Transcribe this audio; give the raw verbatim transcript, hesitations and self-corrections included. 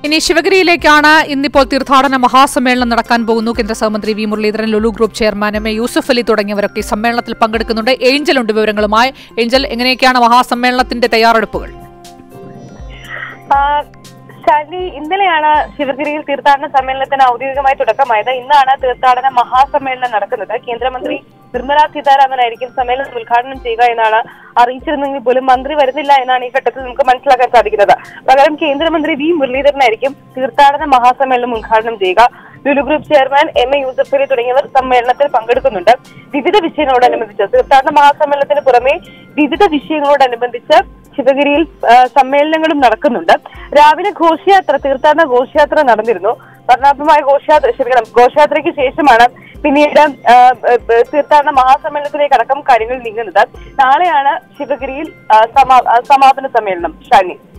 ഇനി ശിവഗിരിയിലേക്കാണ് ഇന്നിപ്പോൾ തീർത്ഥാടന മഹാസമ്മേളനം നടക്കാൻ പോകുന്നു. കേന്ദ്ര സഹമന്ത്രി V Muraleedharan, Lulu group chairman M A Yusuff Ali തുടങ്ങിയവരൊക്കെ സമ്മേളനത്തിൽ പങ്കെടുക്കുന്നുണ്ട്. ഏഞ്ചൽ ഉണ്ട് വിവരങ്ങളുമായി. ഏഞ്ചൽ, എങ്ങനെയൊക്കെയാണ് മഹാസമ്മേളനത്തിന്റെ തയ്യാറെടുപ്പുകൾ? ശാലി, ഇന്നലെയാണ് ശിവഗിരിയിൽ തീർത്ഥാടന സമ്മേളനത്തിന് ഔദ്യോഗികമായി തുടക്കമായത്. ഇന്നാണ് തീർത്ഥാടന മഹാസമ്മേളനം നടക്കുന്നത്. കേന്ദ്രമന്ത്രി നിർമ്മല സീതാരാമനായിരിക്കും സമ്മേളനം ഉദ്ഘാടനം ചെയ്യുക എന്നാണ് അറിയിച്ചിരുന്നെങ്കിൽ പോലും മന്ത്രി വരുന്നില്ല എന്നാണ് ഈ ഘട്ടത്തിൽ നമുക്ക് മനസ്സിലാക്കാൻ സാധിക്കുന്നത്. പകരം കേന്ദ്രമന്ത്രി വി മുരളീധരനായിരിക്കും തീർത്ഥാടന മഹാസമ്മേളനം ഉദ്ഘാടനം ചെയ്യുക. Lulu group chairman M A Yusuff Ali തുടങ്ങിയവർ സമ്മേളനത്തിൽ പങ്കെടുക്കുന്നുണ്ട്. വിവിധ വിഷയങ്ങളോടനുബന്ധിച്ച് തീർത്ഥാടന മഹാസമ്മേളനത്തിന് പുറമെ വിവിധ വിഷയങ്ങളോടനുബന്ധിച്ച് ശിവഗിരിയിൽ സമ്മേളനങ്ങളും നടക്കുന്നുണ്ട്. രാവിലെ ഘോഷയാത്ര, തീർത്ഥാടന ഘോഷയാത്ര നടന്നിരുന്നു. വർണ്ണാഭമായ ഘോഷയാത്ര ക്ഷമിക്കണം ഘോഷയാത്രയ്ക്ക് ശേഷമാണ് പിന്നീട് തീർത്ഥാടന മഹാസമ്മേളനത്തിലേക്ക് അടക്കം കാര്യങ്ങൾ നീങ്ങുന്നത്. നാളെയാണ് ശിവഗിരിയിൽ സമാപന സമ്മേളനം. ഷാനി.